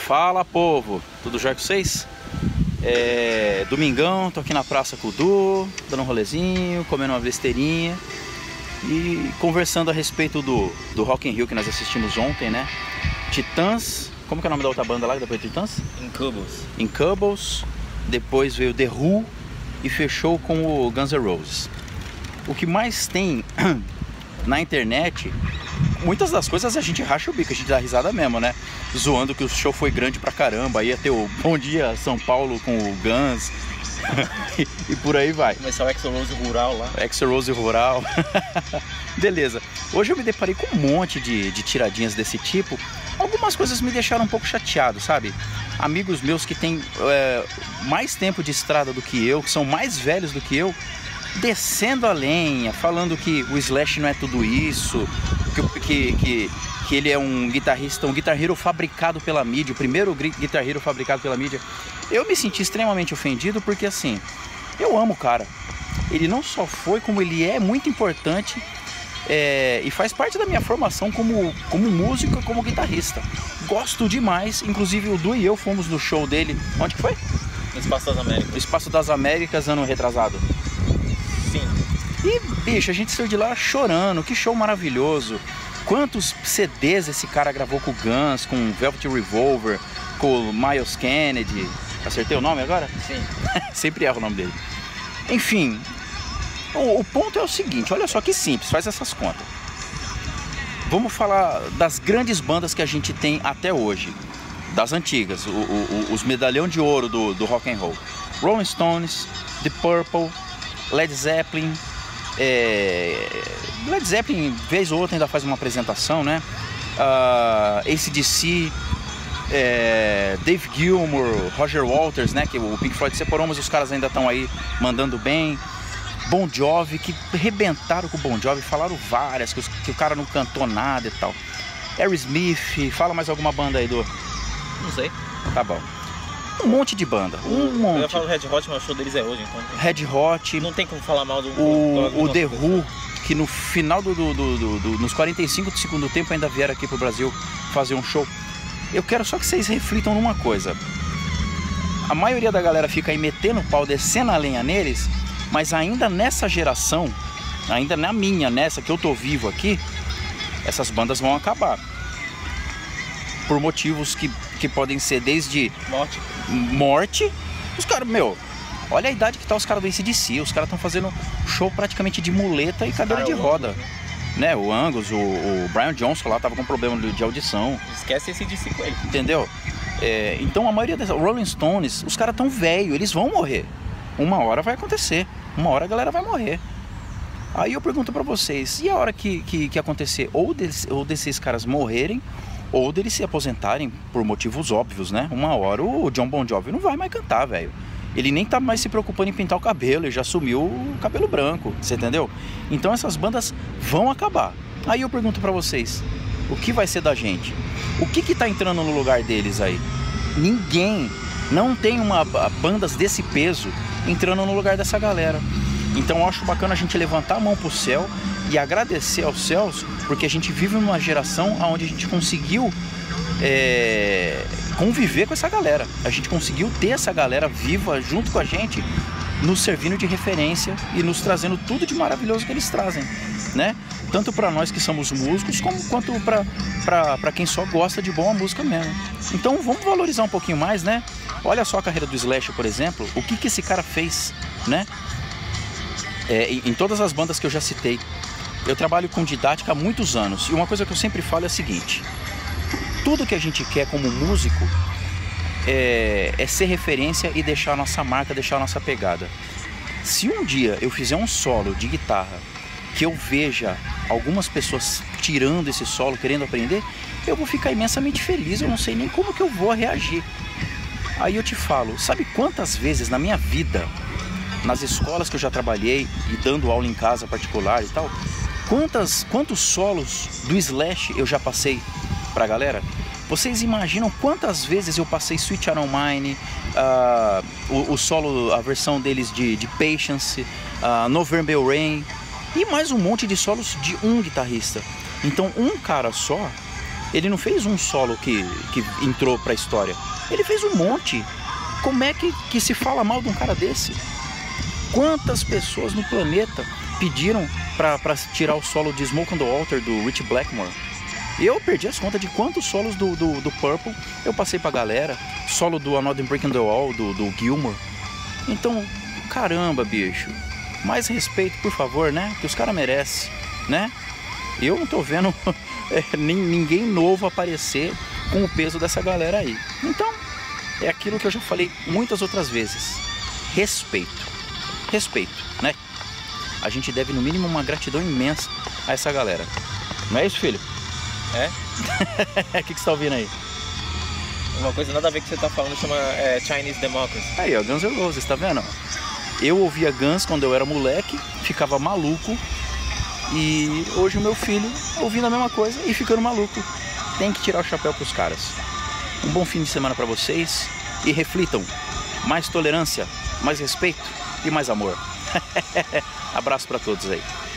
Fala, povo, tudo jóia com vocês? Domingão, tô aqui na Praça com o Du, dando um rolezinho, comendo uma besteirinha e conversando a respeito do Rock in Rio que nós assistimos ontem, né? Titãs, como que é o nome da outra banda lá depois de Titãs? Incubus. Depois veio The Who e fechou com o Guns N' Roses. O que mais tem na internet, muitas das coisas a gente racha o bico, a gente dá risada mesmo, né? Zoando que o show foi grande pra caramba, ia ter o Bom Dia São Paulo com o Guns e por aí vai. Começar o Axl Rose Rural lá. Axl Rose Rural. Beleza. Hoje eu me deparei com um monte de tiradinhas desse tipo. Algumas coisas me deixaram um pouco chateado, sabe? Amigos meus que têm mais tempo de estrada do que eu, que são mais velhos do que eu, descendo a lenha, falando que o Slash não é tudo isso, que ele é um guitarrista, um Guitar Hero fabricado pela mídia, o primeiro Guitar Hero fabricado pela mídia. Eu me senti extremamente ofendido porque, assim, eu amo o cara. Ele não só foi, como ele é muito importante e faz parte da minha formação como músico e como guitarrista. Gosto demais, inclusive o Du e eu fomos no show dele. Onde que foi? No Espaço das Américas. No Espaço das Américas, ano retrasado. Sim. E, bicho, a gente saiu de lá chorando, que show maravilhoso. Quantos CDs esse cara gravou com o Guns, com o Velvet Revolver, com o Myles Kennedy. Acertei o nome agora? Sim. Sempre erro o nome dele. Enfim, o ponto é o seguinte, olha só que simples, faz essas contas. Vamos falar das grandes bandas que a gente tem até hoje, das antigas, os medalhão de ouro do rock and roll. Rolling Stones, The Purple, Led Zeppelin. Led Zeppelin, vez ou outra, ainda faz uma apresentação, né? AC/DC, Dave Gilmour, Roger Waters, né? Que o Pink Floyd separou, mas os caras ainda estão aí mandando bem. Bon Jovi, que rebentaram com o Bon Jovi, falaram várias, que o cara não cantou nada e tal. Aerosmith, fala mais alguma banda aí, Du? Não sei. Tá bom. Um monte de banda, um monte. Eu ia falar do Red Hot, mas o show deles é hoje, então... Red Hot. Não tem como falar mal do... O The Who, que no final nos 45 do segundo tempo ainda vieram aqui pro Brasil fazer um show. Eu quero só que vocês reflitam numa coisa. A maioria da galera fica aí metendo o pau, descendo a lenha neles, mas ainda nessa geração, ainda na minha, nessa que eu tô vivo aqui, essas bandas vão acabar. Por motivos que podem ser desde morte. Os caras, olha a idade que tá os caras do AC/DC. Os caras estão fazendo show praticamente de muleta e cadeira de roda. Né? O Angus, o Brian Johnson lá tava com problema de audição. Esquece AC/DC com ele. Entendeu? Então a maioria das Rolling Stones, os caras tão velhos, eles vão morrer. Uma hora vai acontecer. Uma hora a galera vai morrer. Aí eu pergunto pra vocês, e a hora que acontecer ou desses caras morrerem, ou deles se aposentarem por motivos óbvios, né? Uma hora o John Bon Jovi não vai mais cantar, velho. Ele nem tá mais se preocupando em pintar o cabelo, ele já assumiu o cabelo branco, você entendeu? Então essas bandas vão acabar. Aí eu pergunto pra vocês, o que vai ser da gente? O que tá entrando no lugar deles aí? Ninguém. Não tem bandas desse peso entrando no lugar dessa galera. Então eu acho bacana a gente levantar a mão pro céu e agradecer aos céus, porque a gente vive numa geração onde a gente conseguiu conviver com essa galera. A gente conseguiu ter essa galera viva junto com a gente, nos servindo de referência e nos trazendo tudo de maravilhoso que eles trazem, né? Tanto para nós que somos músicos, quanto para quem só gosta de boa música mesmo. Então vamos valorizar um pouquinho mais, né? Olha só a carreira do Slash, por exemplo, o que esse cara fez, né? Em todas as bandas que eu já citei. Eu trabalho com didática há muitos anos e uma coisa que eu sempre falo é a seguinte: tudo que a gente quer como músico é ser referência e deixar a nossa marca, deixar a nossa pegada. Se um dia eu fizer um solo de guitarra que eu veja algumas pessoas tirando esse solo, querendo aprender, eu vou ficar imensamente feliz, eu não sei nem como que eu vou reagir. Aí eu te falo, sabe quantas vezes na minha vida, nas escolas que eu já trabalhei e dando aula em casa particular e tal, quantos solos do Slash eu já passei pra galera? Vocês imaginam quantas vezes eu passei Sweet Child O' Mine, o solo, a versão deles de Patience, November Rain e mais um monte de solos de um guitarrista. Então um cara só Ele não fez um solo que entrou pra história. Ele fez um monte. Como é que se fala mal de um cara desse? Quantas pessoas no planeta pediram pra tirar o solo de Smoke on the Water do Rich Blackmore? Eu perdi as contas de quantos solos do Purple eu passei pra galera. Solo do Another Brick in the Wall, do Gilmour. Então, caramba, bicho. Mais respeito, por favor, né? Que os caras merecem, né? Eu não tô vendo ninguém novo aparecer com o peso dessa galera aí. Então, é aquilo que eu já falei muitas outras vezes. Respeito. Respeito, né? A gente deve, no mínimo, uma gratidão imensa a essa galera. Não é isso, filho? É? O que você tá ouvindo aí? Uma coisa nada a ver que você tá falando chama Chinese Democracy. Aí, ó, Guns N' Roses, tá vendo? Eu ouvia Guns quando eu era moleque, ficava maluco. E hoje o meu filho ouvindo a mesma coisa e ficando maluco. Tem que tirar o chapéu pros caras. Um bom fim de semana pra vocês. E reflitam. Mais tolerância, mais respeito e mais amor. Abraço pra todos aí.